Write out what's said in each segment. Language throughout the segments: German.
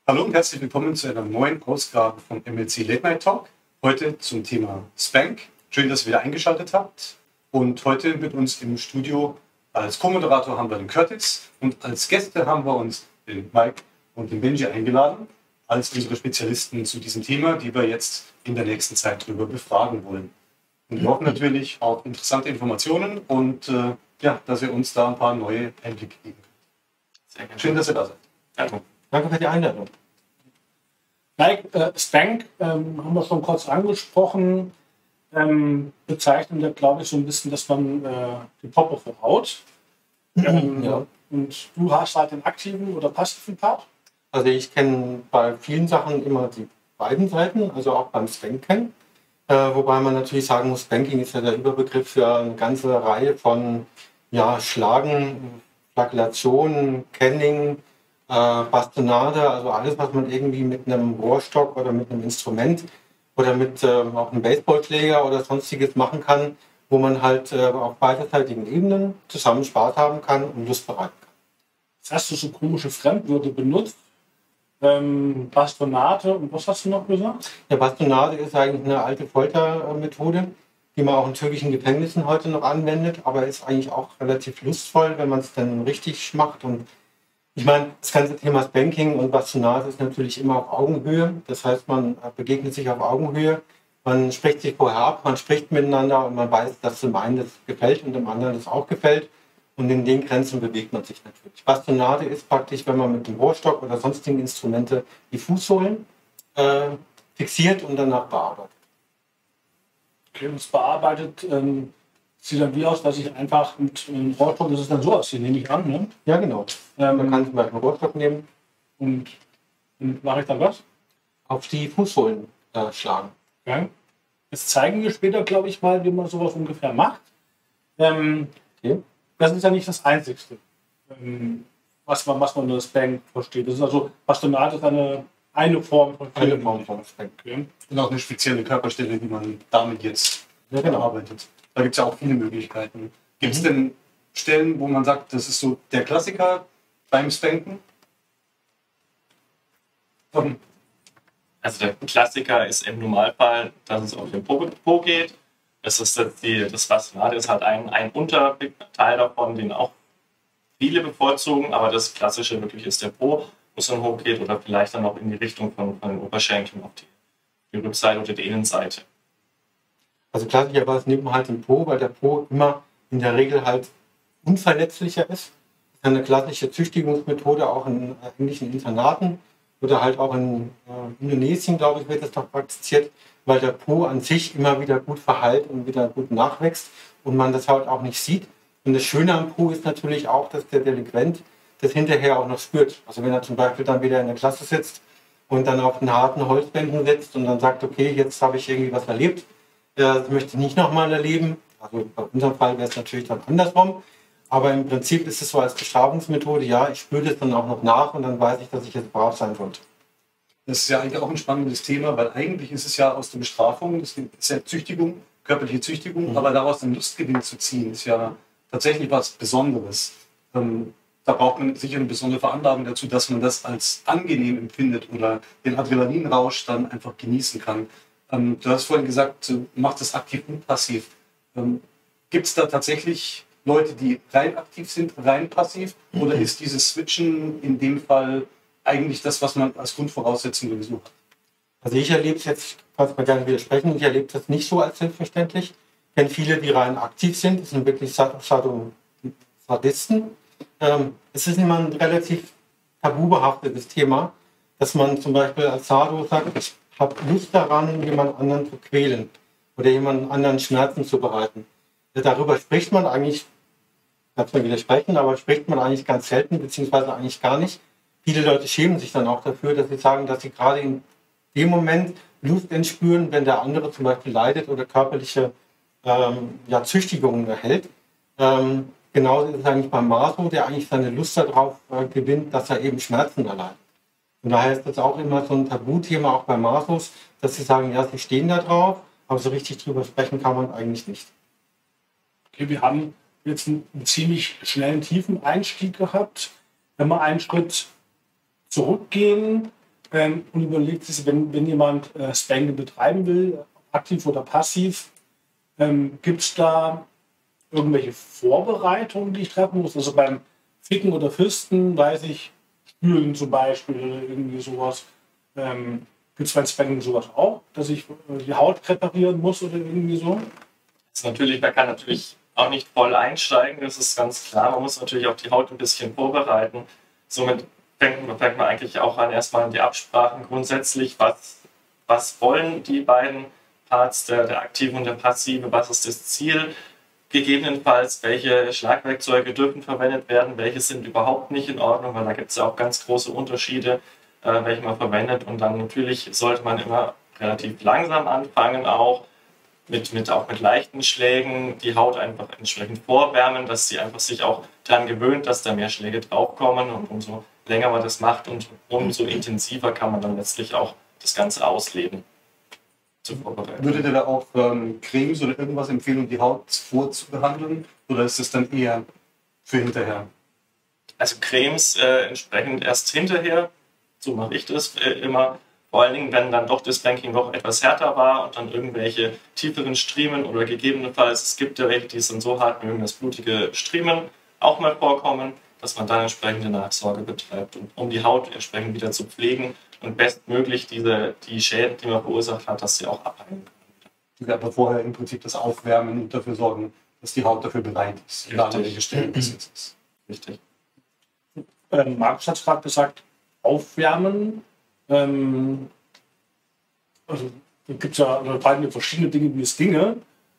Hallo und herzlich willkommen zu einer neuen Ausgabe von MLC Late Night Talk. Heute zum Thema Spank. Schön, dass ihr wieder eingeschaltet habt. Und heute mit uns im Studio als Co-Moderator haben wir den Curtis und als Gäste haben wir uns den Mike und den Benji eingeladen, als unsere Spezialisten zu diesem Thema, die wir jetzt in der nächsten Zeit drüber befragen wollen. Und wir hoffen natürlich auf interessante Informationen und dass ihr uns da ein paar neue Einblicke geben könnt. Sehr gerne. Schön, dass ihr da seid. Ja. Danke für die Einladung. Mike, Spank haben wir schon kurz angesprochen. Bezeichnet ja, glaube ich, so ein bisschen, dass man die Popo verhaut. Ja. Und du hast halt den aktiven oder passiven Part? Also ich kenne bei vielen Sachen immer die beiden Seiten, also auch beim Spanken. Wobei man natürlich sagen muss, Spanking ist ja der Überbegriff für eine ganze Reihe von Schlagen, Flagellation, Kenning, Bastonade, also alles, was man irgendwie mit einem Rohrstock oder mit einem Instrument oder mit auch einem Baseballschläger oder sonstiges machen kann, wo man halt auf beiderseitigen Ebenen zusammen Spaß haben kann und Lust bereiten kann. Jetzt hast du so komische Fremdwörter benutzt. Bastonade und was hast du noch gesagt? Ja, Bastonade ist eigentlich eine alte Foltermethode, die man auch in türkischen Gefängnissen heute noch anwendet, aber ist eigentlich auch relativ lustvoll, wenn man es dann richtig macht. Und ich meine, das ganze Thema Spanking und Bastonade ist natürlich immer auf Augenhöhe. Das heißt, man begegnet sich auf Augenhöhe, man spricht sich vorher ab, man spricht miteinander und man weiß, dass dem einen das gefällt und dem anderen das auch gefällt. Und in den Grenzen bewegt man sich natürlich. Bastonade ist praktisch, wenn man mit dem Rohrstock oder sonstigen Instrumente die Fußsohlen fixiert und danach bearbeitet. Okay, das bearbeitet sieht dann wie aus, dass ich einfach mit einem Rohrstock, das ist dann so aussehen, nehme ich an. Ne? Ja, genau. Man kann zum Beispiel einen Rohrstock nehmen. Und mache ich dann was? Auf die Fußsohlen schlagen. Okay. Jetzt zeigen wir später, glaube ich, mal, wie man sowas ungefähr macht. Okay. Das ist ja nicht das Einzigste, was man unter das Spank versteht. Das ist also, Bastonade ist eine Form von Spank. Okay. Und auch eine spezielle Körperstelle, die man damit jetzt bearbeitet. Da gibt es ja auch viele Möglichkeiten. Gibt es denn Stellen, wo man sagt, das ist so der Klassiker beim Spanken? Also der Klassiker ist im Normalfall, dass es auf den Po geht. Das Bastonade ist halt ein Unterteil davon, den auch viele bevorzugen, aber das Klassische wirklich ist der Po, wo es dann hochgeht oder vielleicht dann auch in die Richtung von den Oberschenkeln auf die Rückseite oder die Innenseite. Also klassischerweise nimmt man halt den Po, weil der Po immer in der Regel halt unverletzlicher ist. Das ist eine klassische Züchtigungsmethode auch in englischen Internaten oder halt auch in Indonesien, glaube ich, wird das noch praktiziert, weil der Po an sich immer wieder gut verheilt und wieder gut nachwächst und man das halt auch nicht sieht. Und das Schöne am Po ist natürlich auch, dass der Delinquent das hinterher auch noch spürt. Also wenn er zum Beispiel dann wieder in der Klasse sitzt und dann auf den harten Holzbänken sitzt und dann sagt, okay, jetzt habe ich irgendwie was erlebt, das möchte ich nicht nochmal erleben. Also bei unserem Fall wäre es natürlich dann andersrum. Aber im Prinzip ist es so als Bestrafungsmethode, ja, ich spüre das dann auch noch nach und dann weiß ich, dass ich jetzt brav sein sollte. Das ist ja eigentlich auch ein spannendes Thema, weil eigentlich ist es ja aus der Bestrafung, das ist ja Züchtigung, körperliche Züchtigung, aber daraus den Lustgewinn zu ziehen, ist ja tatsächlich was Besonderes. Da braucht man sicher eine besondere Veranlagung dazu, dass man das als angenehm empfindet oder den Adrenalinrausch dann einfach genießen kann. Du hast vorhin gesagt, du machst das aktiv und passiv. Gibt es da tatsächlich Leute, die rein aktiv sind, rein passiv? Oder ist dieses Switchen in dem Fall eigentlich das, was man als Grundvoraussetzung sowieso hat? Also ich erlebe es jetzt, kannst du mir gerne widersprechen, ich erlebe das nicht so als selbstverständlich. Ich kenne viele, die rein aktiv sind, das sind wirklich Sadisten. Es ist immer ein relativ tabubehaftetes Thema, dass man zum Beispiel als Sado sagt, ich habe Lust daran, jemand anderen zu quälen oder jemand anderen Schmerzen zu bereiten. Darüber spricht man eigentlich, kannst du mir widersprechen, aber spricht man eigentlich ganz selten, beziehungsweise eigentlich gar nicht. Viele Leute schämen sich dann auch dafür, dass sie sagen, dass sie gerade in dem Moment Lust entspüren, wenn der andere zum Beispiel leidet oder körperliche Züchtigungen erhält. Genauso ist es eigentlich beim Maso, der eigentlich seine Lust darauf gewinnt, dass er eben Schmerzen erleidet. Und daher ist das auch immer so ein Tabuthema, auch bei Masos, dass sie sagen, ja, sie stehen da drauf, aber so richtig drüber sprechen kann man eigentlich nicht. Okay, wir haben jetzt einen ziemlich schnellen, tiefen Einstieg gehabt. Wenn wir einen Schritt zurückgehen, und überlegt sich, wenn jemand Spanking betreiben will, aktiv oder passiv, gibt es da irgendwelche Vorbereitungen, die ich treffen muss? Also beim Ficken oder Fisten weiß ich, Spülen zum Beispiel oder irgendwie sowas. Gibt es beim Spanking sowas auch, dass ich die Haut präparieren muss oder irgendwie so? Das ist natürlich, man kann natürlich auch nicht voll einsteigen, das ist ganz klar. Man muss natürlich auch die Haut ein bisschen vorbereiten. Somit fängt man eigentlich auch an, erstmal an die Absprachen grundsätzlich, was wollen die beiden Parts, der aktive und der passive, was ist das Ziel, gegebenenfalls welche Schlagwerkzeuge dürfen verwendet werden, welche sind überhaupt nicht in Ordnung, weil da gibt es ja auch ganz große Unterschiede, welche man verwendet, und dann natürlich sollte man immer relativ langsam anfangen, auch mit leichten Schlägen die Haut einfach entsprechend vorwärmen, dass sie einfach sich auch daran gewöhnt, dass da mehr Schläge draufkommen, und umso länger man das macht und umso intensiver kann man dann letztlich auch das Ganze ausleben. Würdet ihr da auch Cremes oder irgendwas empfehlen, um die Haut vorzubehandeln? Oder ist es dann eher für hinterher? Also Cremes entsprechend erst hinterher, so mache ich das immer. Vor allen Dingen, wenn dann doch das Spanking noch etwas härter war und dann irgendwelche tieferen Striemen oder gegebenenfalls, es gibt ja welche, die sind so hart mögen, dass blutige Striemen auch mal vorkommen, dass man dann entsprechende Nachsorge betreibt, um die Haut entsprechend wieder zu pflegen und bestmöglich die Schäden, die man verursacht hat, dass sie auch abheilen können. Aber vorher im Prinzip das Aufwärmen und dafür sorgen, dass die Haut dafür bereit ist. Egal an welcher Stelle das jetzt ist. Richtig. Markus hat es gerade gesagt, aufwärmen. Also da gibt es ja verschiedene Dinge, wie es ginge.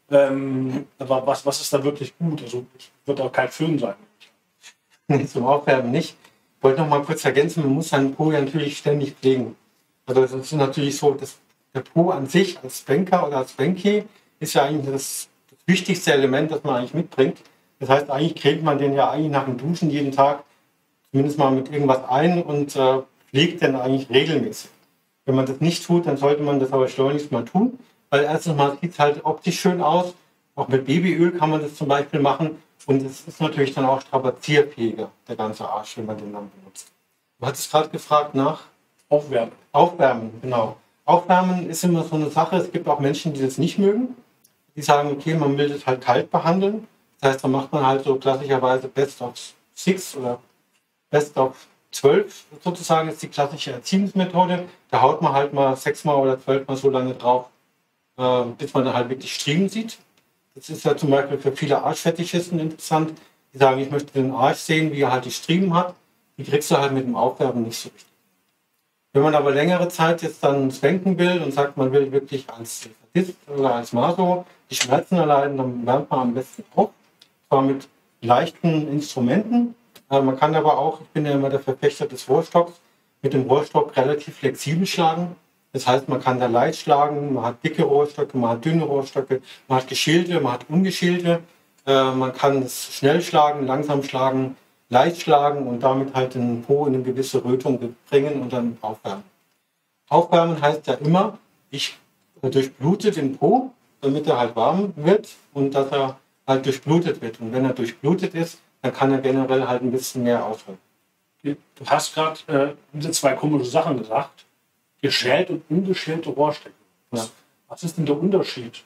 Aber was ist da wirklich gut? Also wird auch kein Föhn sein. Nee, zum Aufwärmen nicht. Ich wollte noch mal kurz ergänzen, man muss seinen Po ja natürlich ständig pflegen. Also es ist natürlich so, dass der Po an sich als Spanker oder als Spanky ist ja eigentlich das wichtigste Element, das man eigentlich mitbringt. Das heißt, eigentlich cremt man den ja eigentlich nach dem Duschen jeden Tag zumindest mal mit irgendwas ein und pflegt den eigentlich regelmäßig. Wenn man das nicht tut, dann sollte man das aber schleunigst mal tun, weil erstens mal sieht es halt optisch schön aus. Auch mit Babyöl kann man das zum Beispiel machen. Und es ist natürlich dann auch strapazierfähiger, der ganze Arsch, wenn man den dann benutzt. Du hattest gerade gefragt nach Aufwärmen. Aufwärmen, genau. Aufwärmen ist immer so eine Sache. Es gibt auch Menschen, die das nicht mögen. Die sagen, okay, man will das halt kalt behandeln. Das heißt, dann macht man halt so klassischerweise Best of 6 oder Best of 12 sozusagen, ist die klassische Erziehungsmethode. Da haut man halt mal 6-mal oder 12-mal so lange drauf, bis man dann halt wirklich Striemen sieht. Das ist ja zum Beispiel für viele Arschfetischisten interessant. Die sagen, ich möchte den Arsch sehen, wie er halt die Striemen hat. Die kriegst du halt mit dem Aufwärmen nicht so richtig. Wenn man aber längere Zeit jetzt dann spanken will und sagt, man will wirklich als Sadist oder als Maso die Schmerzen erleiden, dann wärmt man am besten auf. Zwar mit leichten Instrumenten. Man kann aber auch, ich bin ja immer der Verfechter des Rohrstocks, mit dem Rohrstock relativ flexibel schlagen. Das heißt, man kann da leicht schlagen, man hat dicke Rohrstöcke, man hat dünne Rohrstöcke, man hat geschälte, man hat ungeschälte. Man kann es schnell schlagen, langsam schlagen, leicht schlagen und damit halt den Po in eine gewisse Rötung bringen und dann aufwärmen. Aufwärmen heißt ja immer, ich durchblute den Po, damit er halt warm wird und dass er halt durchblutet wird. Und wenn er durchblutet ist, dann kann er generell halt ein bisschen mehr aushalten. Du hast gerade diese zwei komische Sachen gesagt. Geschält und ungeschälte Rohrstücke. Was ist denn der Unterschied?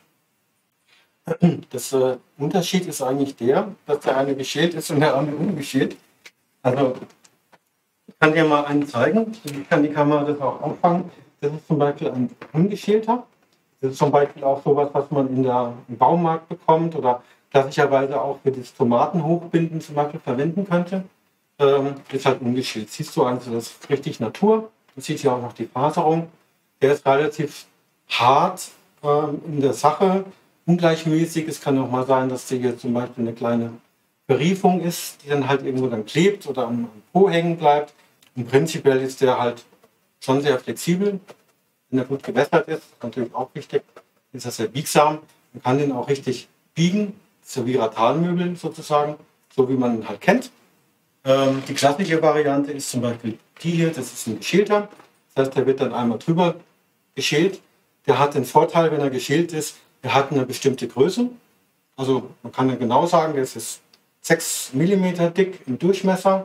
Der Unterschied ist eigentlich der, dass der eine geschält ist und der andere ungeschält. Also, ich kann dir mal einen zeigen. Ich kann die Kamera das auch auffangen. Das ist zum Beispiel ein ungeschälter. Das ist zum Beispiel auch sowas, was man im Baumarkt bekommt oder klassischerweise auch für das Tomatenhochbinden zum Beispiel verwenden könnte. Ist halt ungeschält. Siehst du also, das ist richtig Natur. Man sieht hier auch noch die Faserung. Der ist relativ hart in der Sache, ungleichmäßig. Es kann auch mal sein, dass hier zum Beispiel eine kleine Beriefung ist, die dann halt irgendwo dann klebt oder am Po hängen bleibt. Und prinzipiell ist der halt schon sehr flexibel. Wenn er gut gewässert ist, natürlich auch wichtig, ist er sehr biegsam. Man kann den auch richtig biegen. Das ist ja wie Ratalmöbel sozusagen, so wie man ihn halt kennt. Die klassische Variante ist zum Beispiel die hier, das ist ein geschälter. Das heißt, der wird dann einmal drüber geschält. Der hat den Vorteil, wenn er geschält ist, er hat eine bestimmte Größe. Also man kann ja genau sagen, das ist 6 mm dick im Durchmesser.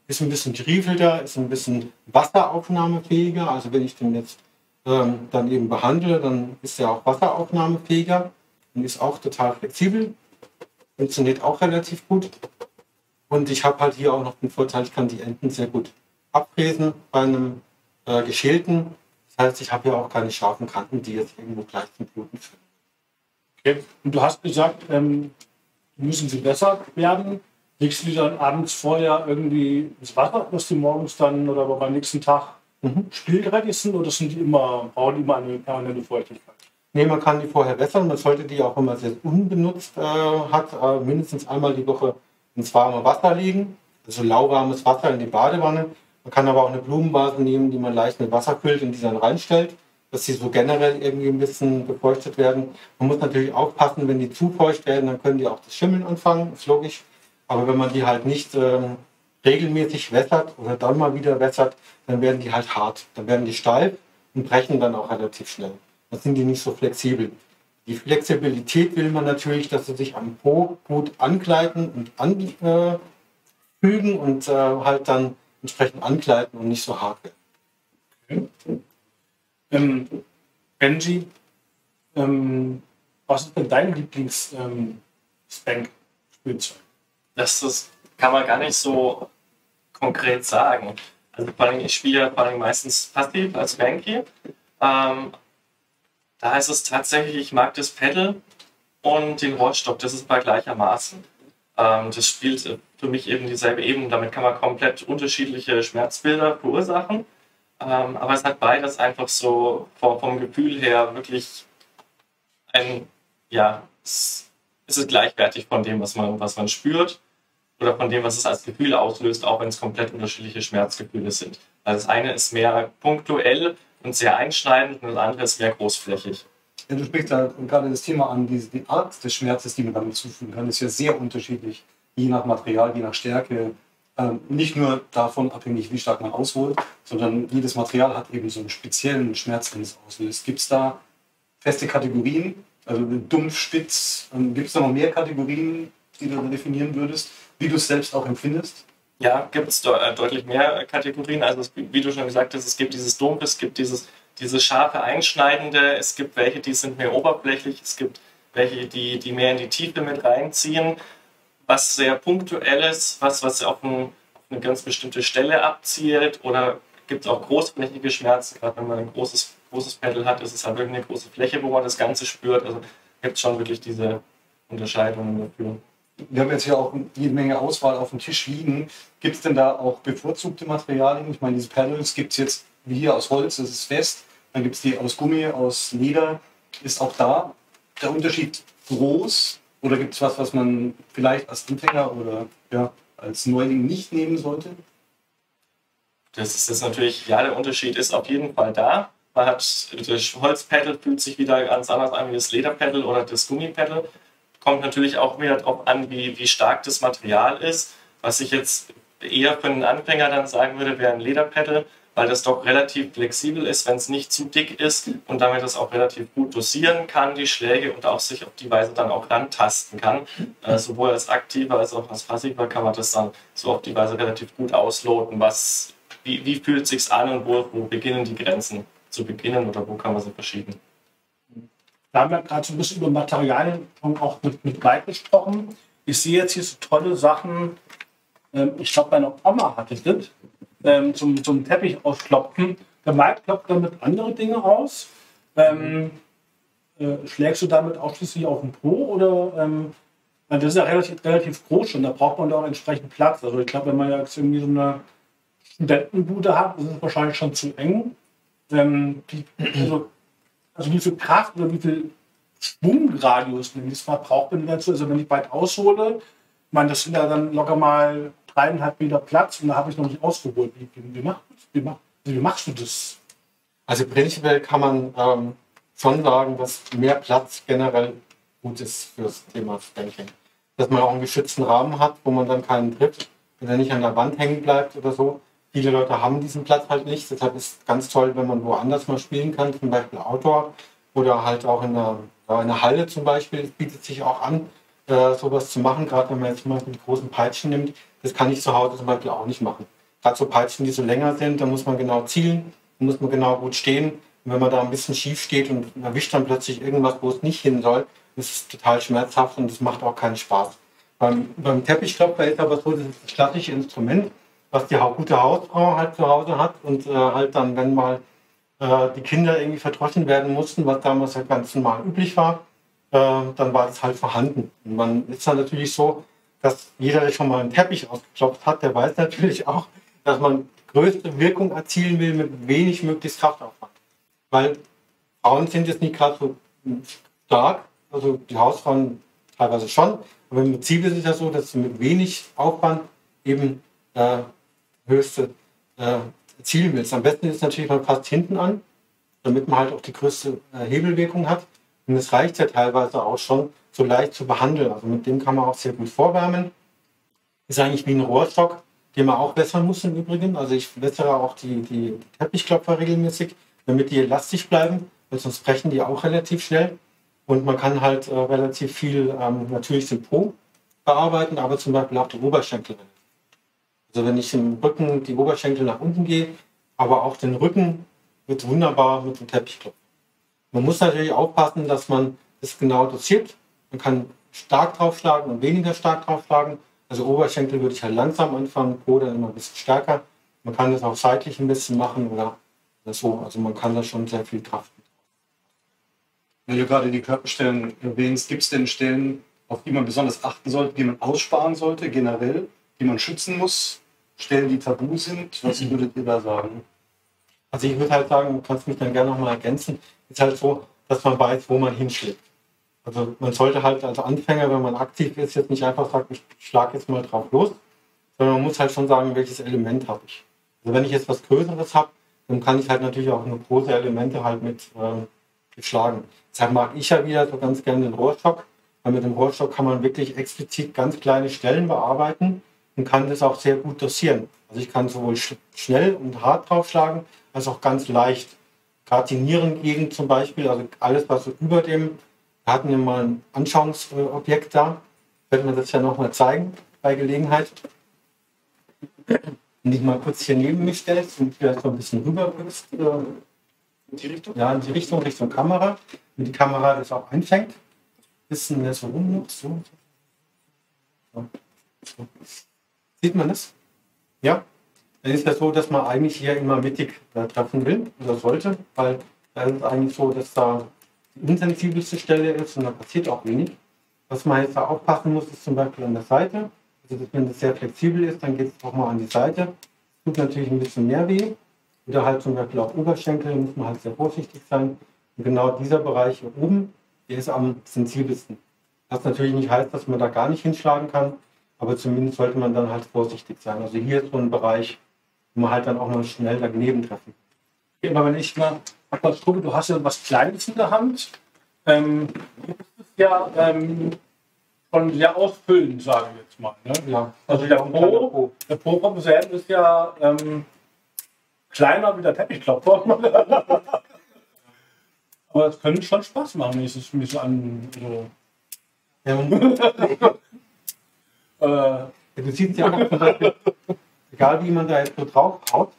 ist ein bisschen geriefelter, ist ein bisschen wasseraufnahmefähiger. Also wenn ich den jetzt dann eben behandle, dann ist er auch wasseraufnahmefähiger und ist auch total flexibel. Funktioniert auch relativ gut. Und ich habe halt hier auch noch den Vorteil, ich kann die Enden sehr gut abfräsen bei einem geschälten. Das heißt, ich habe hier auch keine scharfen Kanten, die jetzt irgendwo gleich zum Bluten führen. Okay. Und du hast gesagt, müssen sie besser werden. Legst du die dann abends vorher irgendwie ins Wasser, dass die morgens dann oder beim nächsten Tag spielgerechtigt sind, oder sind die immer, brauchen die immer eine permanente Feuchtigkeit? Nee, man kann die vorher wässern. Man sollte die auch, wenn man sie unbenutzt hat, mindestens einmal die Woche ins warme Wasser legen. Also lauwarmes Wasser in die Badewanne. Man kann aber auch eine Blumenvase nehmen, die man leicht mit Wasser füllt und die dann reinstellt, dass sie so generell irgendwie ein bisschen befeuchtet werden. Man muss natürlich aufpassen, wenn die zu feucht werden, dann können die auch das Schimmeln anfangen, ist logisch. Aber wenn man die halt nicht regelmäßig wässert oder dann mal wieder wässert, dann werden die halt hart. Dann werden die steif und brechen dann auch relativ schnell. Dann sind die nicht so flexibel. Die Flexibilität will man natürlich, dass sie sich am Po gut ankleiden und anfügen und halt dann entsprechend ankleiden und nicht so hart werden. Okay. Benji, was ist denn dein Lieblings-Spank-Spielzeug? Das kann man gar nicht so konkret sagen. Also vor allem, ich spiele ja vor allem meistens passiv als Spanky. Da ist es tatsächlich, ich mag das Pedal und den Rohrstock, das ist bei gleichermaßen. Das spielt für mich eben dieselbe Ebene, damit kann man komplett unterschiedliche Schmerzbilder verursachen. Aber es hat beides einfach so vom Gefühl her wirklich es ist gleichwertig von dem, was man spürt oder von dem, was es als Gefühl auslöst, auch wenn es komplett unterschiedliche Schmerzgefühle sind. Also das eine ist mehr punktuell und sehr einschneidend und das andere ist mehr großflächig. Ja, du sprichst da gerade das Thema an, die Art des Schmerzes, die man damit zufügen kann, ist ja sehr unterschiedlich, je nach Material, je nach Stärke. Nicht nur davon abhängig, wie stark man ausholt, sondern jedes Material hat eben so einen speziellen Schmerz, wenn es auslöst. Gibt es da feste Kategorien, also dumpf, spitz? Gibt es da noch mehr Kategorien, die du definieren würdest, wie du es selbst auch empfindest? Ja, gibt es deutlich mehr Kategorien. Also wie du schon gesagt hast, es gibt dieses Dumpf, es gibt dieses scharfe, einschneidende, es gibt welche, die sind mehr oberflächlich, es gibt welche, die mehr in die Tiefe mit reinziehen. Was sehr punktuelles, was auf eine ganz bestimmte Stelle abzielt, oder gibt es auch großflächige Schmerzen, gerade wenn man ein großes Pedal hat, ist es halt wirklich eine große Fläche, wo man das Ganze spürt. Also gibt es schon wirklich diese Unterscheidungen dafür. Wir haben jetzt hier auch jede Menge Auswahl auf dem Tisch liegen. Gibt es denn da auch bevorzugte Materialien? Ich meine, diese Pedals gibt es jetzt wie hier aus Holz, das ist fest. Dann gibt es die aus Gummi, aus Leder. Ist auch da der Unterschied groß? Oder gibt es was man vielleicht als Anfänger oder ja, als Neuling nicht nehmen sollte? Das ist natürlich, ja, der Unterschied ist auf jeden Fall da. Man hat das Holzpedal fühlt sich wieder ganz anders an wie das Lederpedal oder das Gummipedal. Kommt natürlich auch wieder darauf an, wie stark das Material ist. Was ich jetzt eher für einen Anfänger dann sagen würde, wäre ein Lederpedal, weil das doch relativ flexibel ist, wenn es nicht zu dick ist und damit das auch relativ gut dosieren kann, die Schläge, und auch sich auf die Weise dann auch rantasten kann. Sowohl als aktiver als auch als passiver kann man das dann so auf die Weise relativ gut ausloten, wie fühlt es sich an und wo beginnen die Grenzen zu beginnen oder wo kann man sie verschieben. Wir haben ja gerade so ein bisschen über Materialien auch mit Mike gesprochen. Ich sehe jetzt hier so tolle Sachen. Ich glaube, meine Oma hatte das zum Teppich ausklopfen. Der Mike klopft damit andere Dinge aus. Schlägst du damit ausschließlich auf den Po? Oder, das ist ja relativ groß schon. Da braucht man doch entsprechend Platz. Also ich glaube, wenn man jetzt irgendwie so eine Studentenbude hat, ist es wahrscheinlich schon zu eng. Also wie viel Kraft oder wie viel Schwungradius braucht man dazu? Also wenn ich weit aushole, ich meine, das sind ja dann locker mal 3,5 Meter Platz und da habe ich noch nicht ausgeholt. Wie machst du das? Also prinzipiell kann man schon sagen, dass mehr Platz generell gut ist für das Thema Spanking. Dass man auch einen geschützten Rahmen hat, wo man dann keinen trifft, wenn er nicht an der Wand hängen bleibt oder so. Viele Leute haben diesen Platz halt nicht. Deshalb ist es ganz toll, wenn man woanders mal spielen kann, zum Beispiel Outdoor oder halt auch in einer Halle zum Beispiel. Es bietet sich auch an, sowas zu machen, gerade wenn man jetzt zum Beispiel die großen Peitschen nimmt. Das kann ich zu Hause zum Beispiel auch nicht machen. gerade so Peitschen, die so länger sind, da muss man genau zielen, da muss man genau gut stehen. Und wenn man da ein bisschen schief steht und erwischt dann plötzlich irgendwas, wo es nicht hin soll, ist es total schmerzhaft und es macht auch keinen Spaß. Beim Teppichklopfer ist aber so, das ist das klassische Instrument, was die gute Hausfrau halt zu Hause hat und halt dann, wenn mal die Kinder irgendwie verdroschen werden mussten, was damals halt ganz normal üblich war, dann war das halt vorhanden. Und man ist dann natürlich so, dass jeder, der schon mal einen Teppich ausgeklopft hat, der weiß natürlich auch, dass man größte Wirkung erzielen will mit wenig möglichst Kraftaufwand. Weil Frauen sind jetzt nicht gerade so stark, also die Hausfrauen teilweise schon, aber im Prinzip ist es ja so, dass du mit wenig Aufwand eben höchste erzielen willst. Am besten ist es natürlich, man fasst hinten an, damit man halt auch die größte Hebelwirkung hat. Und es reicht ja teilweise auch schon, so leicht zu behandeln. Also mit dem kann man auch sehr gut vorwärmen. Ist eigentlich wie ein Rohrstock, den man auch wässern muss im Übrigen. Also ich wässere auch die Teppichklopfer regelmäßig, damit die elastisch bleiben, weil sonst brechen die auch relativ schnell. Und man kann halt relativ viel natürlich den Po bearbeiten, aber zum Beispiel auch die Oberschenkel. Also wenn ich im Rücken die Oberschenkel nach unten gehe, aber auch den Rücken wird wunderbar mit dem Teppichklopfer. Man muss natürlich aufpassen, dass man das genau dosiert. Man kann stark draufschlagen und weniger stark draufschlagen. Also Oberschenkel würde ich halt langsam anfangen, Po dann immer ein bisschen stärker. Man kann das auch seitlich ein bisschen machen oder so. Also man kann da schon sehr viel Kraft mit. Wenn du gerade die Körperstellen erwähnst, gibt es denn Stellen, auf die man besonders achten sollte, die man aussparen sollte, generell, die man schützen muss? Stellen, die tabu sind? Was würdet ihr da sagen? Also ich würde halt sagen, du kannst mich dann gerne nochmal ergänzen, ist halt so, dass man weiß, wo man hinschlägt. Also man sollte halt als Anfänger, wenn man aktiv ist, jetzt nicht einfach sagen, ich schlage jetzt mal drauf los, sondern man muss halt schon sagen, welches Element habe ich. Also wenn ich jetzt was Größeres habe, dann kann ich halt natürlich auch nur große Elemente halt mit schlagen. Deshalb mag ich ja wieder so ganz gerne den Rohrstock, weil mit dem Rohrstock kann man wirklich explizit ganz kleine Stellen bearbeiten und kann das auch sehr gut dosieren. Also ich kann sowohl schnell und hart draufschlagen, als auch ganz leicht. Gerade die Nierengegend zum Beispiel, also alles, was so über dem, wir hatten ja mal ein Anschauungsobjekt da, werden wir das ja nochmal zeigen bei Gelegenheit. Und ich mal kurz hier neben mich stellst und vielleicht so ein bisschen rüber bringst. In die Richtung? Ja, in die Richtung, Richtung Kamera. Und die Kamera das auch einfängt. Bisschen mehr so rum noch. So. Sieht man das? Ja? Dann ist das so, dass man eigentlich hier immer mittig treffen will oder sollte, weil da ist es eigentlich so, dass da die intensivste Stelle ist und da passiert auch wenig. Was man jetzt da aufpassen muss, ist zum Beispiel an der Seite. Also wenn das sehr flexibel ist, dann geht es auch mal an die Seite. Tut natürlich ein bisschen mehr weh. Oder halt zum Beispiel auch Oberschenkel, muss man halt sehr vorsichtig sein. Und genau dieser Bereich hier oben, der ist am sensibelsten. Was natürlich nicht heißt, dass man da gar nicht hinschlagen kann, aber zumindest sollte man dann halt vorsichtig sein. Also hier ist so ein Bereich, wo man halt dann auch mal schnell daneben treffen. Aber wenn ich mal gucke, du hast ja was Kleines in der Hand. Das ist ja schon sehr ausfüllend, sage ich jetzt mal. Ne? Ja, Also der Po vom selben ist ja kleiner wie der Teppichklopfer. Aber es könnte schon Spaß machen, wenn ich es mir so an. Du siehst ja auch zum Beispiel, egal wie man da jetzt so drauf haut,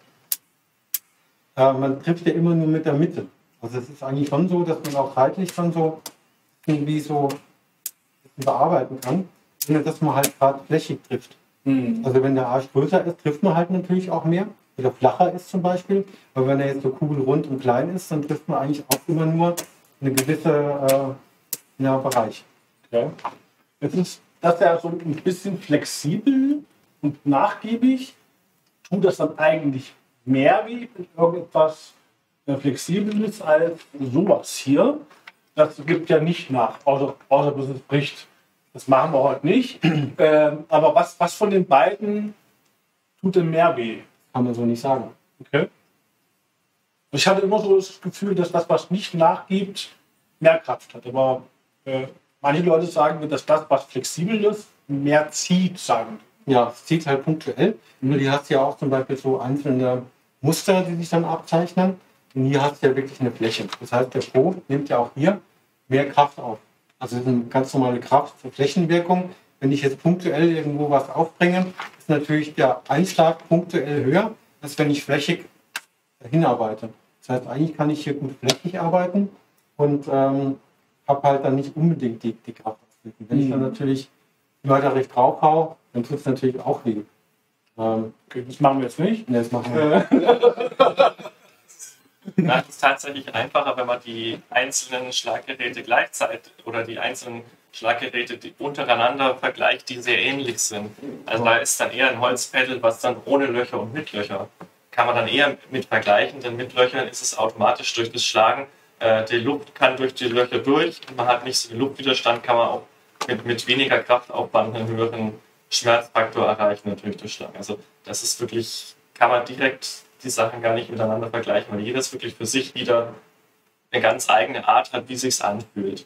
man trifft ja immer nur mit der Mitte. Also es ist eigentlich schon so, dass man auch seitlich schon so irgendwie so bearbeiten kann, ohne dass man halt gerade flächig trifft. Also wenn der Arsch größer ist, trifft man halt natürlich auch mehr. Oder flacher ist zum Beispiel. Aber wenn er jetzt so kugelrund und klein ist, dann trifft man eigentlich auch immer nur eine gewisse Bereich. Okay. Jetzt ist das ja so ein bisschen flexibel und nachgiebig. Tut das dann eigentlich mehr wie irgendetwas Flexibles als sowas hier? Das gibt ja nicht nach, außer bis es bricht. Das machen wir heute nicht. Aber was von den beiden tut denn mehr weh? Kann man so nicht sagen. Okay. Ich hatte immer so das Gefühl, dass das, was nicht nachgibt, mehr Kraft hat. Aber manche Leute sagen, dass das, was flexibel ist, mehr zieht, sagen. Ja, es zieht halt punktuell. Nur die hast ja auch zum Beispiel so einzelne Muster, die sich dann abzeichnen. Und hier hast du ja wirklich eine Fläche. Das heißt, der Po nimmt ja auch hier mehr Kraft auf. Also es ist eine ganz normale Kraft für Flächenwirkung, wenn ich jetzt punktuell irgendwo was aufbringe, ist natürlich der Einschlag punktuell höher, als wenn ich flächig hinarbeite. Das heißt, eigentlich kann ich hier gut flächig arbeiten und habe halt dann nicht unbedingt die Kraft auswirken. Wenn ich dann natürlich mörderlich draufhau, dann tut es natürlich auch weh. Okay, das machen wir jetzt nicht. Ne, das machen wir. Na, es ist tatsächlich einfacher, wenn man die einzelnen Schlaggeräte gleichzeitig oder die einzelnen Schlaggeräte die untereinander vergleicht, die sehr ähnlich sind. Also da ist dann eher ein Holzpedal, was dann ohne Löcher und mit Löcher kann man dann eher mit vergleichen, denn mit Löchern ist es automatisch durch das Schlagen, die Luft kann durch die Löcher durch, man hat nicht so den Luftwiderstand, kann man auch mit weniger Kraftaufwand einen höheren Schmerzfaktor erreichen natürlich durch Schlagen. Also das ist wirklich, kann man direkt die Sachen gar nicht miteinander vergleichen, weil jedes wirklich für sich wieder eine ganz eigene Art hat, wie es sich anfühlt.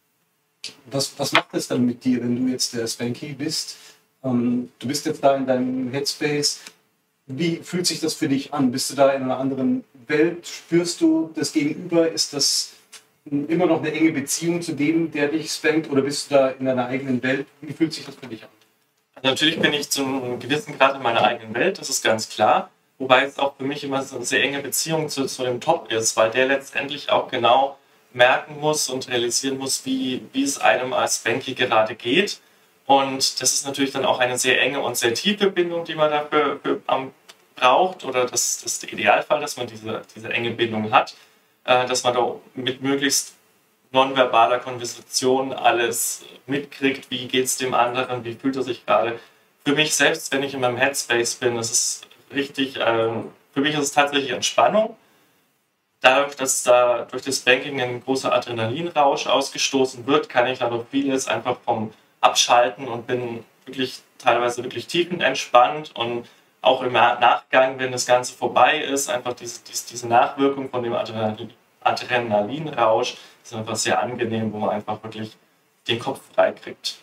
Was macht es dann mit dir, wenn du jetzt der Spanky bist? Du bist jetzt da in deinem Headspace. Wie fühlt sich das für dich an? Bist du da in einer anderen Welt? Spürst du das Gegenüber? Ist das immer noch eine enge Beziehung zu dem, der dich spankt? Oder bist du da in deiner eigenen Welt? Wie fühlt sich das für dich an? Also natürlich bin ich zu einem gewissen Grad in meiner eigenen Welt, das ist ganz klar. Wobei es auch für mich immer so eine sehr enge Beziehung zu dem Top ist, weil der letztendlich auch genau merken muss und realisieren muss, wie es einem als Spanky gerade geht. Und das ist natürlich dann auch eine sehr enge und sehr tiefe Bindung, die man dafür braucht. Oder das ist der Idealfall, dass man diese enge Bindung hat, dass man da mit möglichst nonverbaler Konversation alles mitkriegt, wie geht es dem anderen, wie fühlt er sich gerade. Für mich selbst, wenn ich in meinem Headspace bin, das ist richtig, für mich ist es tatsächlich Entspannung. Dadurch, dass da durch das Banking ein großer Adrenalinrausch ausgestoßen wird, kann ich dadurch vieles einfach vom Abschalten und bin wirklich teilweise wirklich tiefenentspannt und auch im Nachgang, wenn das Ganze vorbei ist, einfach diese Nachwirkung von dem Adrenalinrausch ist einfach sehr angenehm, wo man einfach wirklich den Kopf frei kriegt.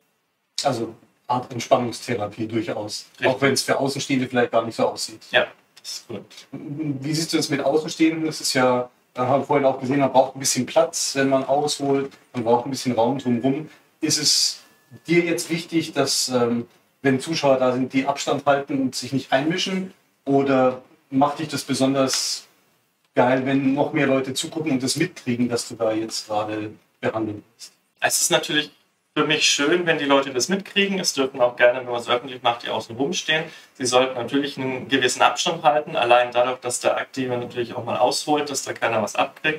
Also Art Entspannungstherapie durchaus. Richtig. Auch wenn es für Außenstehende vielleicht gar nicht so aussieht. Ja, das ist gut. Wie siehst du das mit Außenstehenden? Das ist ja, da haben wir vorhin auch gesehen, man braucht ein bisschen Platz, wenn man ausholt, man braucht ein bisschen Raum drumherum. Ist es dir jetzt wichtig, dass, wenn Zuschauer da sind, die Abstand halten und sich nicht einmischen? Oder macht dich das besonders geil, wenn noch mehr Leute zugucken und das mitkriegen, dass du da jetzt gerade behandelt bist? Es ist natürlich für mich schön, wenn die Leute das mitkriegen. Es dürfen auch gerne, wenn man es öffentlich macht, die außen rumstehen. Sie sollten natürlich einen gewissen Abstand halten, allein dadurch, dass der Aktive natürlich auch mal ausholt, dass da keiner was abkriegt.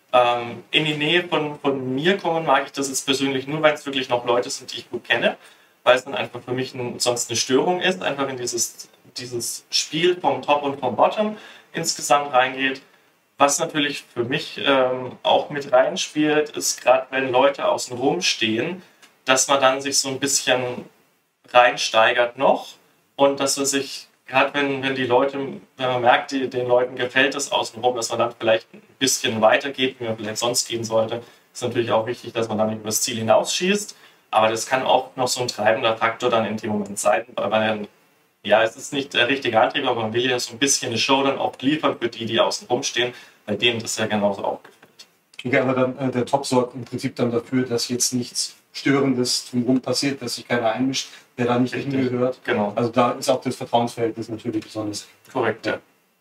In die Nähe von mir kommen mag ich das jetzt persönlich nur, wenn es wirklich noch Leute sind, die ich gut kenne, weil es dann einfach für mich sonst eine Störung ist, einfach in dieses Spiel vom Top und vom Bottom insgesamt reingeht. Was natürlich für mich auch mit reinspielt, ist gerade, wenn Leute außen rum stehen, dass man dann sich so ein bisschen reinsteigert noch und dass man sich, gerade wenn die Leute, wenn man merkt, den Leuten gefällt das außenrum, dass man dann vielleicht ein bisschen weitergeht, wie man vielleicht sonst gehen sollte. Ist natürlich auch wichtig, dass man dann nicht über das Ziel hinausschießt, aber das kann auch noch so ein treibender Faktor dann in dem Moment sein, weil man dann, ja, es ist nicht der richtige Antrieb, aber man will ja so ein bisschen eine Show dann auch liefern für die außen rum stehen, bei denen das ja genauso auch gefällt. Okay, aber dann, der Top sorgt im Prinzip dann dafür, dass jetzt nichts Störendes drumherum passiert, dass sich keiner einmischt, der da nicht hingehört. Genau. Also da ist auch das Vertrauensverhältnis natürlich besonders. Korrekt, ja.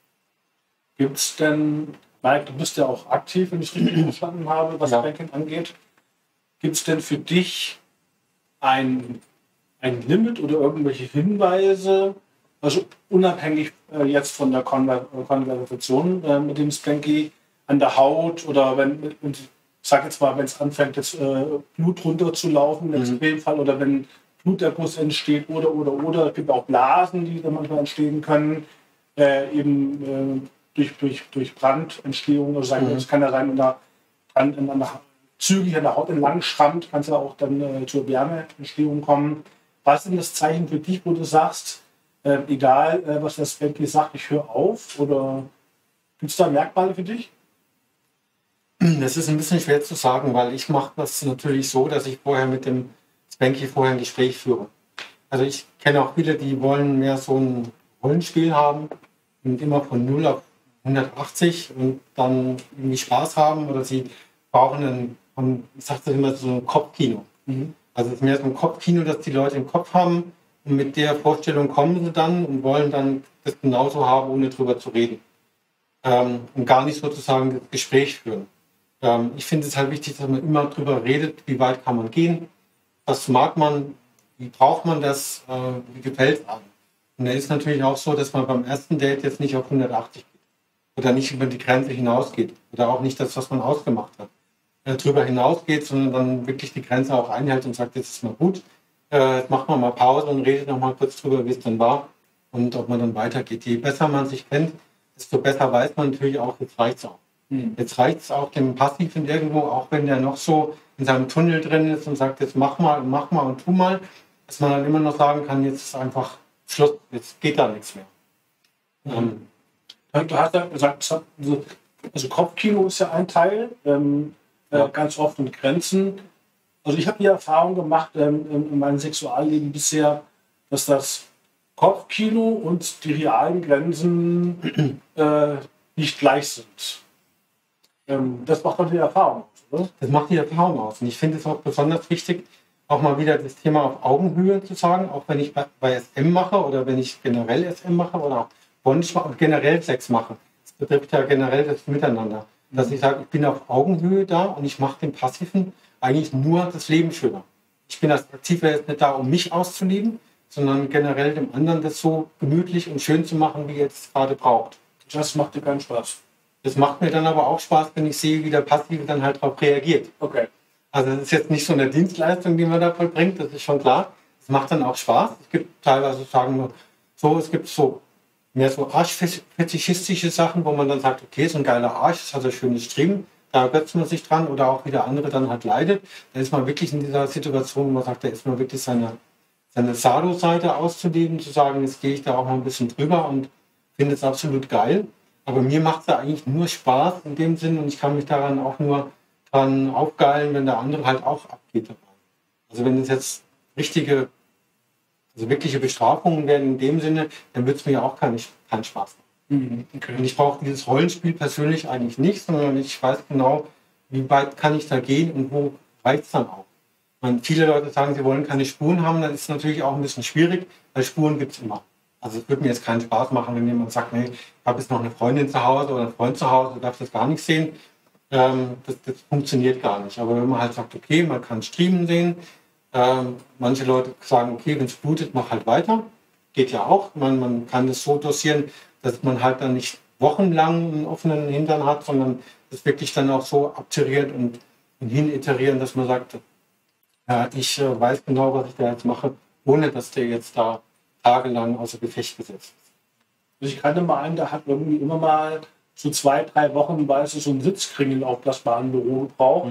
Gibt es denn, Mike, du bist ja auch aktiv, wenn ich es richtig verstanden habe, was Banking angeht. Gibt es denn für dich ein Limit oder irgendwelche Hinweise, also unabhängig jetzt von der Konversation mit dem Spanky an der Haut oder wenn ich sag jetzt mal, wenn es anfängt, jetzt Blut runterzulaufen im Extremfall oder wenn Bluterguss entsteht oder es gibt auch Blasen, die dann manchmal entstehen können, durch Brandentstehung, also das kann ja sein, wenn da zügig an der Haut entlang schrammt, kann es ja auch dann zur Wärmeentstehung kommen. Was ist denn das Zeichen für dich, wo du sagst, egal was der Spanky sagt, ich höre auf? Oder gibt es da Merkmale für dich? Das ist ein bisschen schwer zu sagen, weil ich mache das natürlich so, dass ich vorher mit dem Spanky ein Gespräch führe. Also ich kenne auch viele, die wollen mehr so ein Rollenspiel haben und immer von 0 auf 180 und dann irgendwie Spaß haben oder sie brauchen ich sage das immer, so ein Kopfkino. Also es ist mehr so ein Kopfkino, das die Leute im Kopf haben und mit der Vorstellung kommen sie dann und wollen dann das genauso haben, ohne drüber zu reden. Und gar nicht sozusagen das Gespräch führen. Ich finde es halt wichtig, dass man immer drüber redet, wie weit kann man gehen, was mag man, wie braucht man das, wie gefällt es einem. Und da ist natürlich auch so, dass man beim ersten Date jetzt nicht auf 180 geht oder nicht über die Grenze hinausgeht oder auch nicht das, was man ausgemacht hat, drüber hinausgeht, sondern dann wirklich die Grenze auch einhält und sagt, jetzt ist mal gut, jetzt macht man mal Pause und redet noch mal kurz drüber, wie es dann war und ob man dann weitergeht. Je besser man sich kennt, desto besser weiß man natürlich auch, jetzt reicht es auch. Jetzt reicht es auch dem Passiven irgendwo, auch wenn der noch so in seinem Tunnel drin ist und sagt, jetzt mach mal und tu mal, dass man dann immer noch sagen kann, jetzt ist einfach Schluss, jetzt geht da nichts mehr. Du hast ja gesagt, also Kopfkino ist ja ein Teil, ganz oft mit Grenzen. Also ich habe die Erfahrung gemacht in meinem Sexualleben bisher, dass das Kopfkino und die realen Grenzen nicht gleich sind. Das macht doch die Erfahrung aus, oder? Das macht die Erfahrung aus. Und ich finde es auch besonders wichtig, auch mal wieder das Thema auf Augenhöhe zu sagen, auch wenn ich bei SM mache oder wenn ich generell SM mache oder auch Bondage und generell Sex mache. Das betrifft ja generell das Miteinander. Dass ich sage, ich bin auf Augenhöhe da und ich mache dem Passiven eigentlich nur das Leben schöner. Ich bin als Aktiver jetzt nicht da, um mich auszuleben, sondern generell dem anderen das so gemütlich und schön zu machen, wie er es gerade braucht. Das macht dir keinen Spaß. Das macht mir dann aber auch Spaß, wenn ich sehe, wie der Passive dann halt darauf reagiert. Okay. Also das ist jetzt nicht so eine Dienstleistung, die man da vollbringt, das ist schon klar. Es macht dann auch Spaß. Es gibt teilweise, sagen wir so, es gibt so mehr so arschfetischistische Sachen, wo man dann sagt, okay, so ein geiler Arsch, das hat ein schönes Streben, da ergötzt man sich dran oder auch wieder andere dann halt leidet. Da ist man wirklich in dieser Situation, wo man sagt, da ist man wirklich seine Sado-Seite auszuleben, zu sagen, jetzt gehe ich da auch mal ein bisschen drüber und finde es absolut geil. Aber mir macht es ja eigentlich nur Spaß in dem Sinn und ich kann mich daran auch nur dran aufgeilen, wenn der andere halt auch abgeht dabei. Also wenn das jetzt wirkliche Bestrafungen werden in dem Sinne, dann wird es mir ja auch keinen Spaß machen. Okay. Und ich brauche dieses Rollenspiel persönlich eigentlich nicht, sondern ich weiß genau, wie weit kann ich da gehen und wo reicht es dann auch. Viele Leute sagen, sie wollen keine Spuren haben, dann ist es natürlich auch ein bisschen schwierig, weil Spuren gibt es immer. Also es würde mir jetzt keinen Spaß machen, wenn jemand sagt, nee, ich habe jetzt noch eine Freundin zu Hause oder einen Freund zu Hause, du darfst das gar nicht sehen. Das funktioniert gar nicht. Aber wenn man halt sagt, okay, man kann Striemen sehen, manche Leute sagen, okay, wenn es blutet, mach halt weiter. Geht ja auch. Man kann das so dosieren, dass man halt dann nicht wochenlang einen offenen Hintern hat, sondern das wirklich dann auch so abteriert und hin-iterieren, dass man sagt, ja, ich weiß genau, was ich da jetzt mache, ohne dass der jetzt da tagelang außer Gefecht gesetzt ist. Also ich kannte mal einen, der hat irgendwie immer mal so 2-3 Wochen, weißt du, so einen Sitzkringel aufblasbaren Büro gebraucht.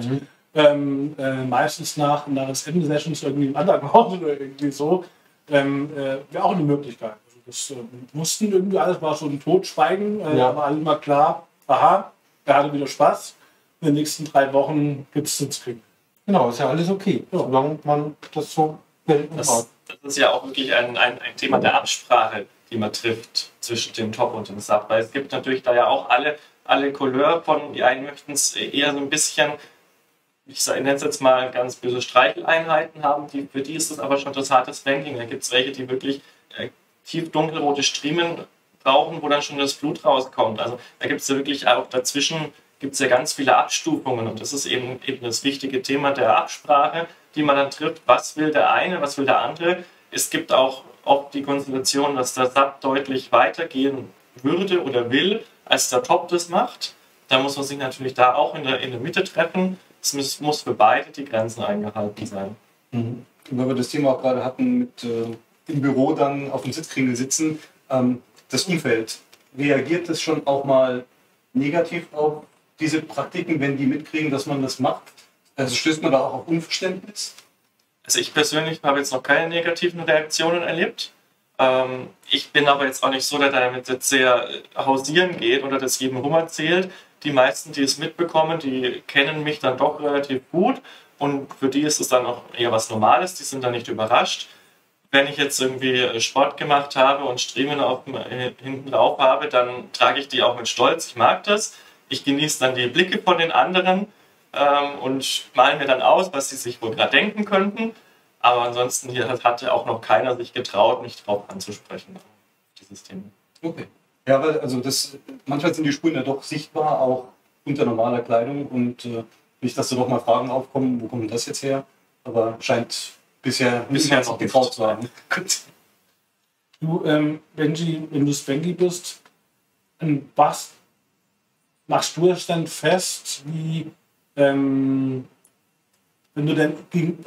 Meistens nach SM-Sessions irgendwie im Underground oder irgendwie so. Wäre auch eine Möglichkeit. Also das wussten irgendwie alles, war so ein Totschweigen, aber alle mal klar, aha, er hatte wieder Spaß. In den nächsten 3 Wochen gibt es Sitzkringel. Genau, ist ja alles okay, solange man das so will. Das ist ja auch wirklich ein Thema der Absprache, die man trifft zwischen dem Top und dem Sub. Weil es gibt natürlich da ja auch alle Couleur von, die einen möchten es eher so ein bisschen, ich nenne es jetzt mal ganz böse Streicheleinheiten haben, für die ist das aber schon das harte Spanking. Da gibt es welche, die wirklich tief dunkelrote Striemen brauchen, wo dann schon das Blut rauskommt. Also da gibt es ja wirklich auch dazwischen gibt es ja ganz viele Abstufungen und das ist eben das wichtige Thema der Absprache, die man dann trifft. Was will der eine, was will der andere? Es gibt auch oft die Konstellation, dass der Sub deutlich weitergehen würde oder will, als der Top das macht. Da muss man sich natürlich da auch in der Mitte treffen. Es muss für beide die Grenzen eingehalten sein. Und weil wir das Thema auch gerade hatten, mit im Büro dann auf dem Sitzkringel sitzen, das Umfeld, reagiert das schon auch mal negativ auf diese Praktiken, wenn die mitkriegen, dass man das macht? Also stößt man da auch auf Unverständnis? Also ich persönlich habe jetzt noch keine negativen Reaktionen erlebt. Ich bin aber jetzt auch nicht so, der damit jetzt sehr hausieren geht oder das jedem rum erzählt. Die meisten, die es mitbekommen, die kennen mich dann doch relativ gut und für die ist es dann auch eher was Normales, die sind dann nicht überrascht. Wenn ich jetzt irgendwie Sport gemacht habe und Striemen hinten drauf habe, dann trage ich die auch mit Stolz. Ich mag das. Ich genieße dann die Blicke von den anderen und male mir dann aus, was sie sich wohl gerade denken könnten. Aber ansonsten hier hatte auch noch keiner sich getraut, mich drauf anzusprechen, auf dieses Thema. Okay. Ja, weil also manchmal sind die Spuren ja doch sichtbar, auch unter normaler Kleidung und nicht, dass da doch mal Fragen aufkommen, wo kommt das jetzt her? Aber scheint bisher niemand sich getraut zu haben. Gut. Du, Benji, wenn du Spanky bist, an was machst du es dann fest, wie, wenn du denn,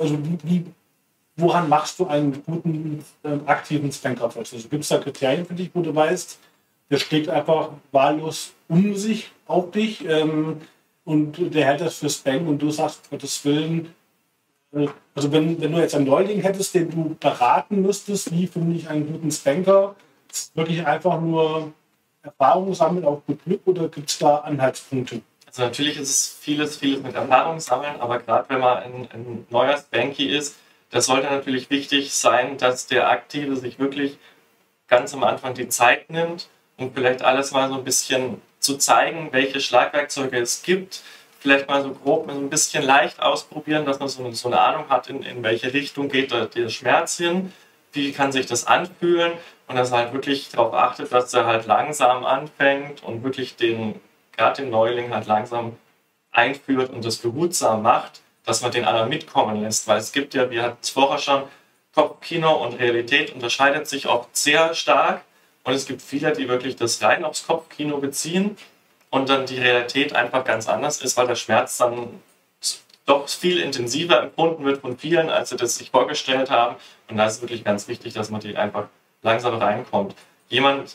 woran machst du einen guten, aktiven Spanker fest? Also gibt es da Kriterien für dich, wo du weißt, der schlägt einfach wahllos um sich auf dich und der hält das für Spank und du sagst, Gottes Willen, also wenn du jetzt einen Neuling hättest, den du beraten müsstest, wie finde ich einen guten Spanker, ist wirklich einfach nur Erfahrung sammeln auf gut Glück oder gibt es da Anhaltspunkte? Also natürlich ist es vieles mit Erfahrung sammeln, aber gerade wenn man ein neuer Spanky ist, das sollte natürlich wichtig sein, dass der Aktive sich wirklich ganz am Anfang die Zeit nimmt, um vielleicht alles mal so ein bisschen zu zeigen, welche Schlagwerkzeuge es gibt. Vielleicht mal so grob, so ein bisschen leicht ausprobieren, dass man so eine Ahnung hat, in welche Richtung geht der Schmerz hin, wie kann sich das anfühlen und dass er halt wirklich darauf achtet, dass er halt langsam anfängt und wirklich gerade den Neuling halt langsam einführt und das behutsam macht, dass man den anderen mitkommen lässt. Weil es gibt ja, wir hatten es vorher schon, Kopfkino und Realität unterscheidet sich oft sehr stark und es gibt viele, die wirklich das rein aufs Kopfkino beziehen und dann die Realität einfach ganz anders ist, weil der Schmerz dann doch viel intensiver empfunden wird von vielen, als sie das sich vorgestellt haben. Und da ist es wirklich ganz wichtig, dass man die einfach langsam reinkommt. Jemand,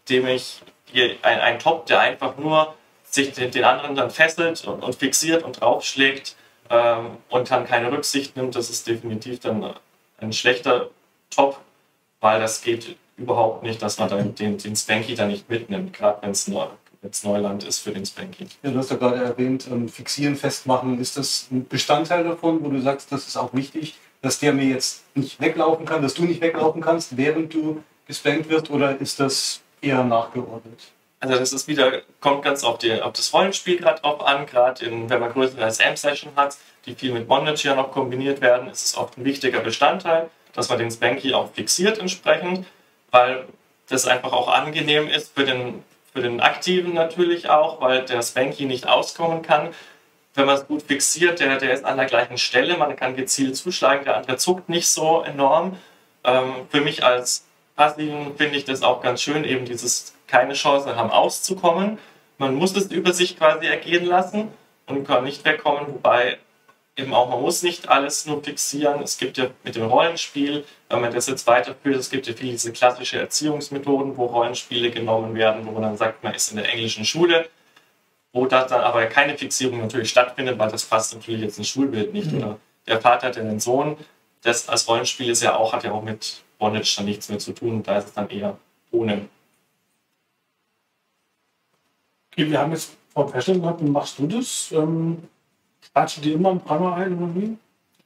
ein Top, der einfach nur sich den anderen dann fesselt und fixiert und draufschlägt und dann keine Rücksicht nimmt, das ist definitiv dann ein schlechter Top, weil das geht überhaupt nicht, dass man dann den Spanky dann nicht mitnimmt, gerade wenn es Neuland ist für den Spanky. Ja, du hast ja gerade erwähnt, fixieren, festmachen. Ist das ein Bestandteil davon, wo du sagst, das ist auch wichtig, dass der mir jetzt nicht weglaufen kann, dass du nicht weglaufen kannst, während du gespankt wirst, oder ist das eher nachgeordnet? Also das ist kommt ganz auf das Rollenspiel gerade drauf an, gerade wenn man größere SM-Session hat, die viel mit Bondage ja noch kombiniert werden, ist es oft ein wichtiger Bestandteil, dass man den Spanky auch fixiert entsprechend, weil das einfach auch angenehm ist für den Aktiven natürlich auch, weil der Spanky nicht auskommen kann. Wenn man es gut fixiert, der ist an der gleichen Stelle, man kann gezielt zuschlagen, der andere zuckt nicht so enorm. Für mich als Passiven finde ich das auch ganz schön, eben dieses keine Chance haben auszukommen. Man muss es über sich quasi ergehen lassen und kann nicht wegkommen, wobei eben auch, man muss nicht alles nur fixieren. Es gibt ja mit dem Rollenspiel, wenn man das jetzt weiterführt, es gibt ja viele diese klassische Erziehungsmethoden, wo Rollenspiele genommen werden, wo man dann sagt, man ist in der englischen Schule, wo das dann aber keine Fixierung natürlich stattfindet, weil das passt natürlich jetzt ins Schulbild nicht. Oder der Vater hat den Sohn, das als Rollenspiel hat ja auch mit Bondage dann nichts mehr zu tun, da ist es dann eher ohne. Okay, wir haben jetzt vor Feststellung gehabt, wie machst du das? Sparst du dir immer einen Pranger ein oder wie?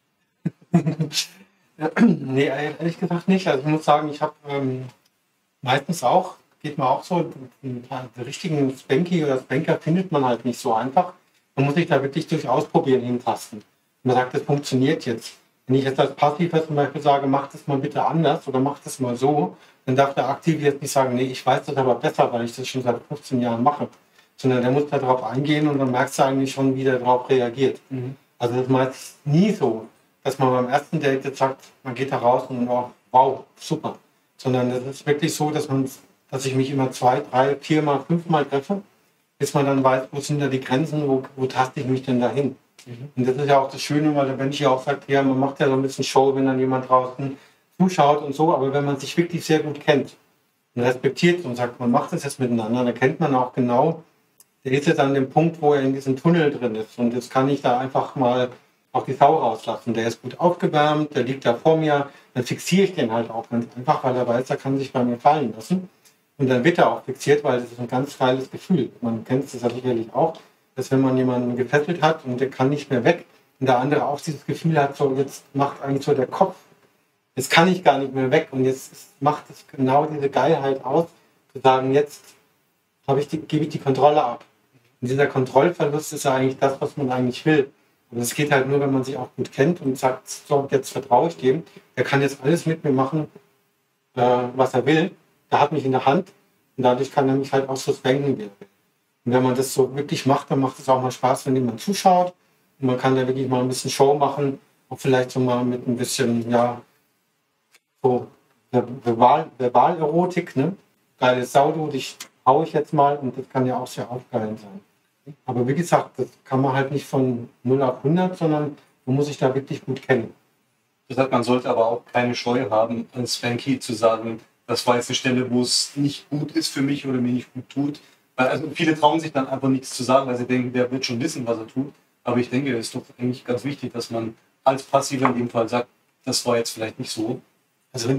Nee, ehrlich gesagt nicht. Also ich muss sagen, ich habe meistens auch, geht mir auch so, den richtigen Spanky oder Spanker findet man halt nicht so einfach. Man muss sich da wirklich durch Ausprobieren hintasten. Man sagt, das funktioniert jetzt. Wenn ich jetzt als Passiver zum Beispiel sage, mach das mal bitte anders oder mach das mal so, dann darf der Aktive jetzt nicht sagen, nee, ich weiß das aber besser, weil ich das schon seit 15 Jahren mache. Sondern der muss da drauf eingehen und dann merkst du eigentlich schon, wie der darauf reagiert. Also das ist meistens nie so, dass man beim ersten Date jetzt sagt, man geht da raus und oh, wow, super. Sondern das ist wirklich so, dass ich mich immer 2, 3, 4 Mal, 5 Mal treffe, bis man dann weiß, wo sind da die Grenzen, wo taste ich mich denn dahin. Und das ist ja auch das Schöne, weil der Mensch ja auch sagt, ja, man macht ja so ein bisschen Show, wenn dann jemand draußen zuschaut und so, aber wenn man sich wirklich sehr gut kennt und respektiert und sagt, man macht das jetzt miteinander, dann kennt man auch genau, der ist jetzt an dem Punkt, wo er in diesem Tunnel drin ist. Und jetzt kann ich da einfach mal auch die Sau rauslassen. Der ist gut aufgewärmt, der liegt da vor mir. Dann fixiere ich den halt auch ganz einfach, weil er weiß, er kann sich bei mir fallen lassen. Und dann wird er auch fixiert, weil das ist ein ganz geiles Gefühl. Man kennt es ja sicherlich auch, dass wenn man jemanden gefesselt hat und der kann nicht mehr weg und der andere auch dieses Gefühl hat, so jetzt macht eigentlich so der Kopf, jetzt kann ich gar nicht mehr weg und jetzt macht es genau diese Geilheit aus, zu sagen, jetzt gebe ich die Kontrolle ab. Und dieser Kontrollverlust ist ja eigentlich das, was man eigentlich will. Und das geht halt nur, wenn man sich auch gut kennt und sagt, so, jetzt vertraue ich dem, der kann jetzt alles mit mir machen, was er will. Der hat mich in der Hand und dadurch kann er mich halt auch so spanken, wie er will. Und wenn man das so wirklich macht, dann macht es auch mal Spaß, wenn jemand zuschaut. Und man kann da wirklich mal ein bisschen Show machen, auch vielleicht so mal mit ein bisschen, ja, so Verbalerotik, ne? Geiles Sau, du, dich hau ich jetzt mal und das kann ja auch sehr aufgeilend sein. Aber wie gesagt, das kann man halt nicht von 0 auf 100, sondern man muss sich da wirklich gut kennen. Das heißt, man sollte aber auch keine Scheu haben, als Spanky zu sagen, das war jetzt eine Stelle, wo es nicht gut ist für mich oder mir nicht gut tut. Weil also viele trauen sich dann einfach nichts zu sagen, weil sie denken, der wird schon wissen, was er tut. Aber ich denke, es ist doch eigentlich ganz wichtig, dass man als Passiver in dem Fall sagt, das war jetzt vielleicht nicht so. Also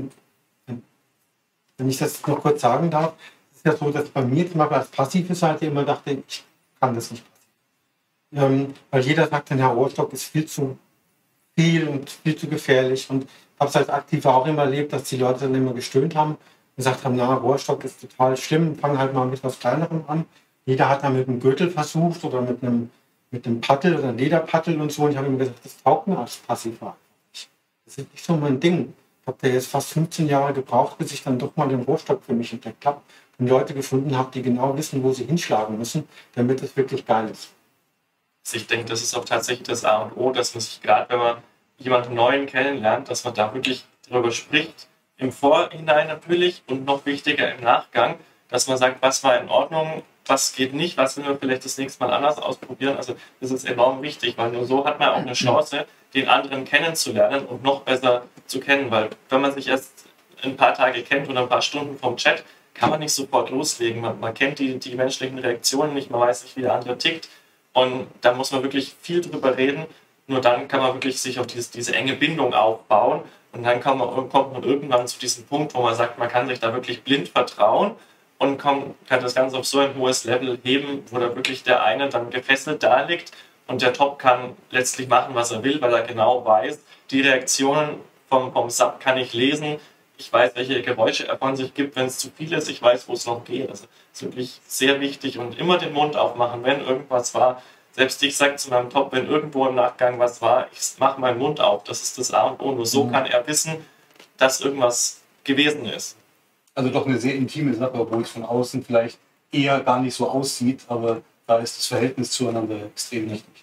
wenn ich das noch kurz sagen darf, ist ja so, dass bei mir zum Beispiel als passive Seite immer dachte, ich kann das nicht passiv. Weil jeder sagt dann, Herr Rohrstock ist viel zu viel und viel zu gefährlich. Und ich habe es als Aktiver auch immer erlebt, dass die Leute dann immer gestöhnt haben und gesagt haben, na, Rohrstock ist total schlimm, fang halt mal mit was Kleinerem an. Jeder hat dann mit einem Gürtel versucht oder mit einem Paddel oder einem Lederpaddel und so. Und ich habe ihm gesagt, das taugt mir als Passiver nicht. Das ist nicht so mein Ding. Ich habe da jetzt fast 15 Jahre gebraucht, bis ich dann doch mal den Rohrstock für mich entdeckt habe und Leute gefunden habe, die genau wissen, wo sie hinschlagen müssen, damit es wirklich geil ist. Also ich denke, das ist auch tatsächlich das A und O, dass man sich gerade, wenn man jemanden Neuen kennenlernt, dass man da wirklich darüber spricht, im Vorhinein natürlich und noch wichtiger im Nachgang, dass man sagt, was war in Ordnung, was geht nicht, was will man vielleicht das nächste Mal anders ausprobieren. Also das ist enorm wichtig, weil nur so hat man auch eine Chance, den anderen kennenzulernen und noch besser zu kennen, weil wenn man sich erst ein paar Tage kennt oder ein paar Stunden vom Chat, kann man nicht sofort loslegen. Man kennt die menschlichen Reaktionen nicht, man weiß nicht, wie der andere tickt und da muss man wirklich viel drüber reden. Nur dann kann man wirklich sich auf diese enge Bindung aufbauen und dann kommt man irgendwann zu diesem Punkt, wo man sagt, man kann sich da wirklich blind vertrauen und kann das Ganze auf so ein hohes Level heben, wo da wirklich der eine dann gefesselt da liegt und der Top kann letztlich machen, was er will, weil er genau weiß, die Reaktionen vom Sub kann ich lesen, ich weiß, welche Geräusche er von sich gibt, wenn es zu viel ist, ich weiß, wo es noch geht. Also das ist wirklich sehr wichtig und immer den Mund aufmachen, wenn irgendwas war. Selbst ich sage zu meinem Top, wenn irgendwo im Nachgang was war, ich mache meinen Mund auf. Das ist das A und O. Nur so kann er wissen, dass irgendwas gewesen ist. Also doch eine sehr intime Sache, obwohl es von außen vielleicht eher gar nicht so aussieht, aber da ist das Verhältnis zueinander extrem wichtig.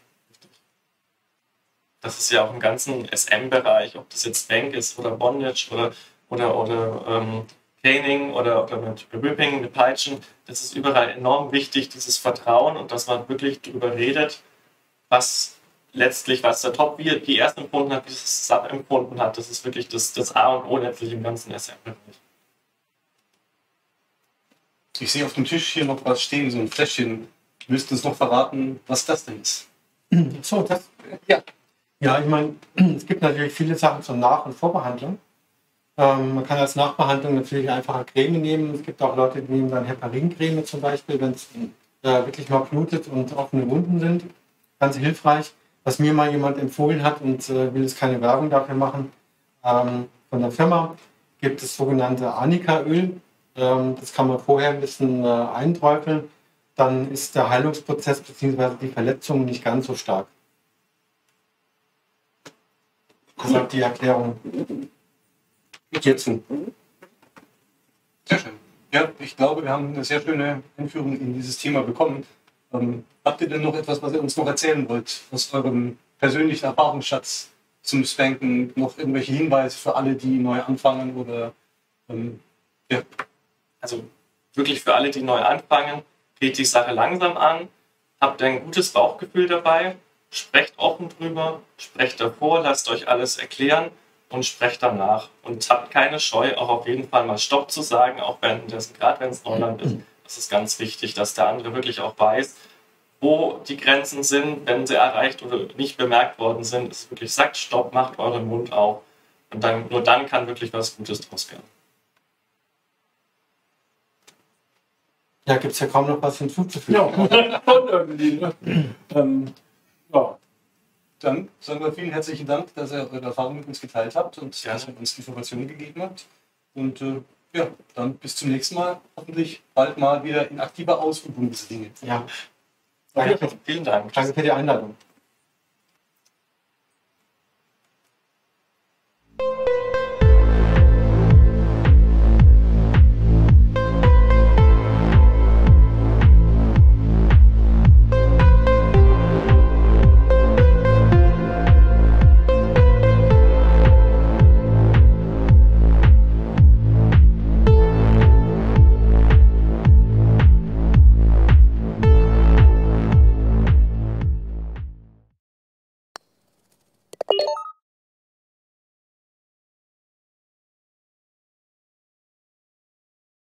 Das ist ja auch im ganzen SM-Bereich, ob das jetzt Bank ist oder Bondage oder Caning oder mit Whipping, mit Peitschen, das ist überall enorm wichtig, dieses Vertrauen und dass man wirklich darüber redet, was der Top wie erst empfunden hat, wie das Sub empfunden hat. Das ist wirklich das A und O letztlich im ganzen SM-Bereich. Ich sehe auf dem Tisch hier noch was stehen, so ein Fläschchen. Willst du uns noch verraten, was das denn ist? So, das, ja. Ja, ich meine, es gibt natürlich viele Sachen zur Nach- und Vorbehandlung. Man kann als Nachbehandlung natürlich einfache Creme nehmen. Es gibt auch Leute, die nehmen dann Heparincreme zum Beispiel, wenn es wirklich mal blutet und offene Wunden sind. Ganz hilfreich. Was mir mal jemand empfohlen hat und will jetzt keine Werbung dafür machen, von der Firma gibt es sogenannte Arnika-Öl. Das kann man vorher ein bisschen einträufeln. Dann ist der Heilungsprozess bzw. die Verletzung nicht ganz so stark. Das ist die Erklärung. Jetzt. Sehr schön. Ja, ich glaube, wir haben eine sehr schöne Einführung in dieses Thema bekommen. Habt ihr denn noch etwas, was ihr uns noch erzählen wollt, aus eurem persönlichen Erfahrungsschatz zum Spanken? Noch irgendwelche Hinweise für alle, die neu anfangen? Oder, ja. Also wirklich für alle, die neu anfangen, geht die Sache langsam an, habt ein gutes Bauchgefühl dabei, sprecht offen drüber, sprecht davor, lasst euch alles erklären und sprecht danach. Und habt keine Scheu, auch auf jeden Fall mal Stopp zu sagen, auch währenddessen, gerade wenn es Neuland ist. Das ist ganz wichtig, dass der andere wirklich auch weiß, wo die Grenzen sind, wenn sie erreicht oder nicht bemerkt worden sind. Es wirklich sagt Stopp, macht euren Mund auf. Und nur dann kann wirklich was Gutes draus werden. Ja, gibt es ja kaum noch was hinzuzufügen. Ja, schon irgendwie. Ne? Ja. Dann sagen wir vielen herzlichen Dank, dass ihr eure Erfahrungen mit uns geteilt habt und Ja. dass ihr uns Informationen gegeben habt. Und ja, dann bis zum nächsten Mal. Hoffentlich bald mal wieder in aktiver Ausübung dieser Dinge. Ja. Danke. Vielen Dank. Danke für die Einladung.